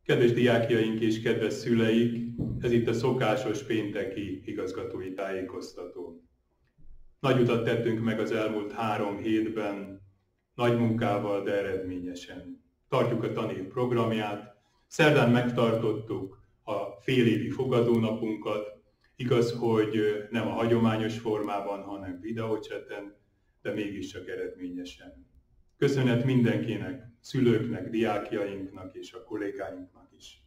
Kedves diákjaink és kedves szüleik, ez itt a szokásos pénteki igazgatói tájékoztató. Nagy utat tettünk meg az elmúlt 3 hétben, nagy munkával, de eredményesen. Tartjuk a tanév programját, szerdán megtartottuk a félévi fogadónapunkat, igaz, hogy nem a hagyományos formában, hanem videócseten, de mégiscsak eredményesen. Köszönet mindenkinek, szülőknek, diákjainknak és a kollégáinknak is.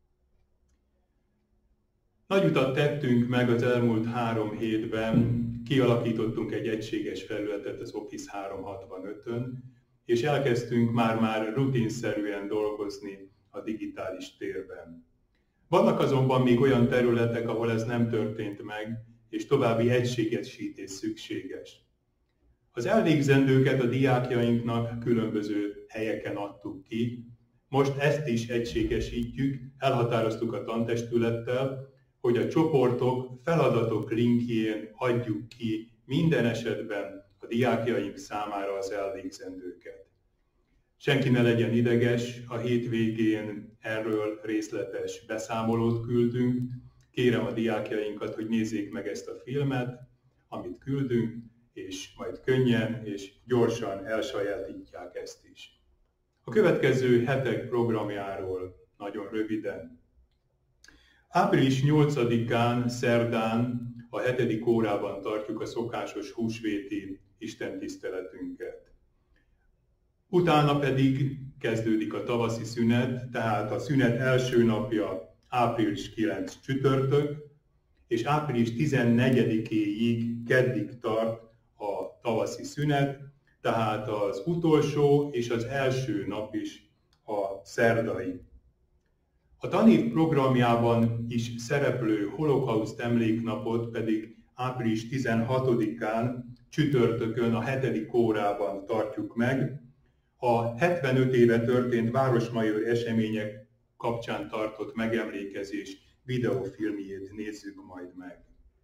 Nagy utat tettünk meg az elmúlt 3 hétben, kialakítottunk egy egységes felületet az Office 365-ön, és elkezdtünk már rutinszerűen dolgozni a digitális térben. Vannak azonban még olyan területek, ahol ez nem történt meg, és további egységesítés szükséges. Az elvégzendőket a diákjainknak különböző helyeken adtuk ki. Most ezt is egységesítjük, elhatároztuk a tantestülettel, hogy a csoportok, feladatok linkjén adjuk ki minden esetben a diákjaink számára az elvégzendőket. Senki ne legyen ideges, a hétvégén erről részletes beszámolót küldünk. Kérem a diákjainkat, hogy nézzék meg ezt a filmet, amit küldünk, és majd könnyen és gyorsan elsajátítják ezt is. A következő hetek programjáról nagyon röviden. Április 8-án, szerdán, a 7. órában tartjuk a szokásos húsvéti istentiszteletünket. Utána pedig kezdődik a tavaszi szünet, tehát a szünet első napja április 9 csütörtök, és április 14-éig keddig tart a tavaszi szünet, tehát az utolsó és az első nap is a szerdai. A tanév programjában is szereplő holokauszt emléknapot pedig április 16-án csütörtökön a 7. órában tartjuk meg. A 75 éve történt városmajor események kapcsán tartott megemlékezés videófilmjét nézzük majd meg.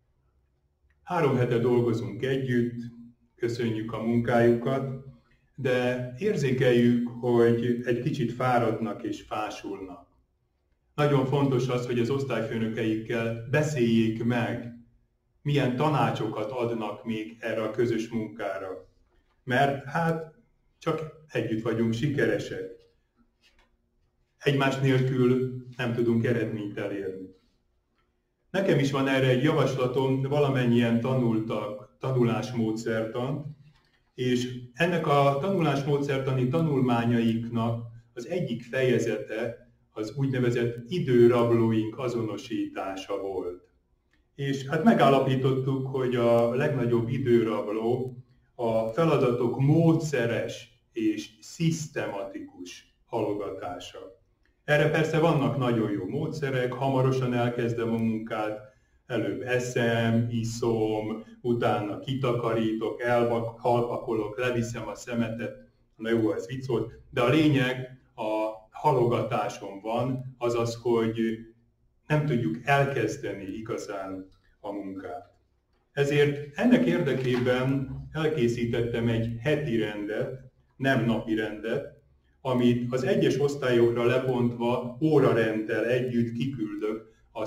3 hete dolgozunk együtt, köszönjük a munkájukat, de érzékeljük, hogy egy kicsit fáradnak és fásulnak. Nagyon fontos az, hogy az osztályfőnökeikkel beszéljék meg, milyen tanácsokat adnak még erre a közös munkára. Mert hát csak együtt vagyunk sikeresek. Egymás nélkül nem tudunk eredményt elérni. Nekem is van erre egy javaslatom, valamennyien tanultak tanulásmódszertant, és ennek a tanulásmódszertani tanulmányaiknak az egyik fejezete az úgynevezett időrablóink azonosítása volt. És hát megállapítottuk, hogy a legnagyobb időrabló a feladatok módszeres és szisztematikus halogatása. Erre persze vannak nagyon jó módszerek, hamarosan elkezdem a munkát, előbb eszem, iszom, utána kitakarítok, halpakolok, leviszem a szemetet, na jó, ez vicc volt, de a lényeg a halogatáson van, azaz, hogy nem tudjuk elkezdeni igazán a munkát. Ezért ennek érdekében elkészítettem egy heti rendet, nem napi rendet, amit az egyes osztályokra lebontva órarenddel együtt kiküldök a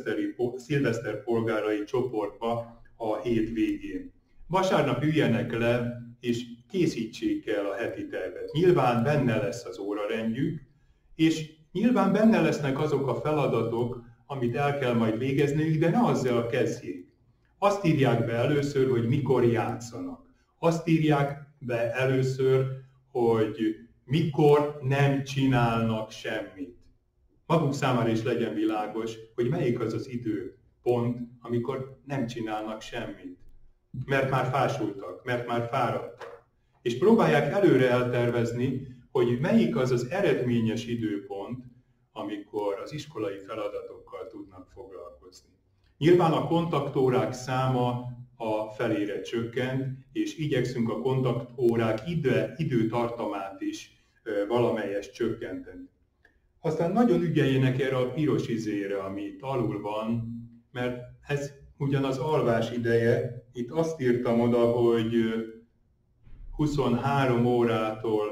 szilveszter polgárai csoportba a hét végén. Vasárnap üljenek le, és készítsék el a heti tervet. Nyilván benne lesz az órarendjük, és nyilván benne lesznek azok a feladatok, amit el kell majd végezniük, de ne azzal kezdjék. Azt írják be először, hogy mikor játszanak. Azt írják be először, hogy mikor nem csinálnak semmit. Maguk számára is legyen világos, hogy melyik az az időpont, amikor nem csinálnak semmit. Mert már fásultak, mert már fáradtak. És próbálják előre eltervezni, hogy melyik az az eredményes időpont, amikor az iskolai feladatokkal tudnak foglalkozni. Nyilván a kontaktórák száma a felére csökkent, és igyekszünk a kontaktórák időtartamát is valamelyest csökkenteni. Aztán nagyon ügyeljenek erre a piros izére, ami itt alul van, mert ez ugyanaz alvás ideje. Itt azt írtam oda, hogy 23 órától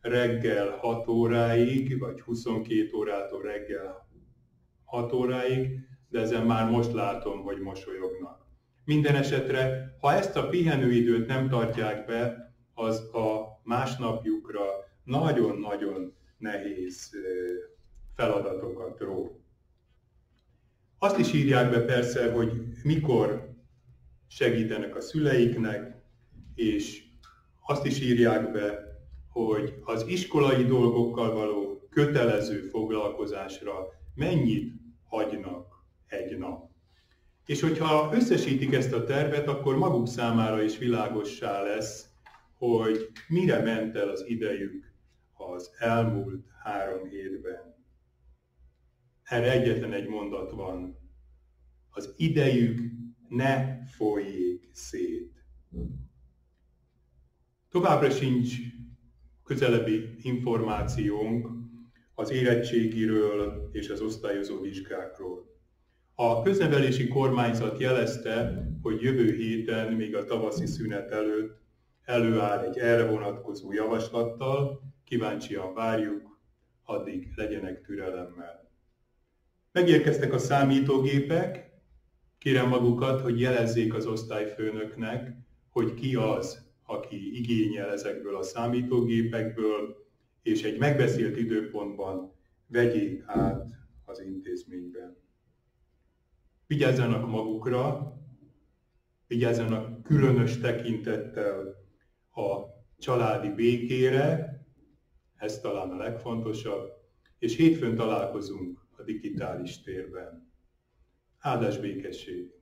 reggel 6 óráig, vagy 22 órától reggel 6 óráig, de ezen már most látom, hogy mosolyognak. Minden esetre, ha ezt a pihenőidőt nem tartják be, az a másnapjukra nagyon-nagyon nehéz feladatokat ró. Azt is írják be persze, hogy mikor segítenek a szüleiknek, és azt is írják be, hogy az iskolai dolgokkal való kötelező foglalkozásra mennyit hagynak egy nap. És hogyha összesítik ezt a tervet, akkor maguk számára is világossá lesz, hogy mire ment el az idejük az elmúlt 3 hétben. Erre egyetlen egy mondat van. Az idejük ne folyjék szét. Továbbra sincs közelebbi információnk az érettségiről és az osztályozó vizsgákról. A köznevelési kormányzat jelezte, hogy jövő héten, még a tavaszi szünet előtt előáll egy erre vonatkozó javaslattal, kíváncsian várjuk, addig legyenek türelemmel. Megérkeztek a számítógépek, kérem magukat, hogy jelezzék az osztályfőnöknek, hogy ki az, aki igényel ezekből a számítógépekből, és egy megbeszélt időpontban vegyék át az intézményben. Vigyázzanak magukra, vigyázzanak különös tekintettel a családi békére, ez talán a legfontosabb, és hétfőn találkozunk a digitális térben. Áldás békesség!